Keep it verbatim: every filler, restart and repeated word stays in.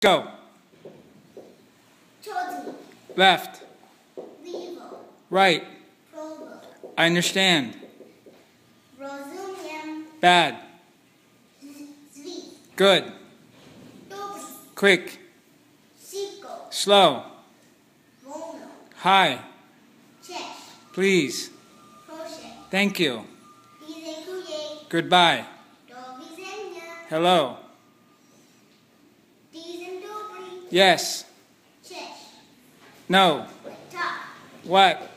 Go. Left. Right. I understand. Bad. Good. Quick. Slow. Hi. Please. Thank you. Goodbye. Hello. Yes. No. What?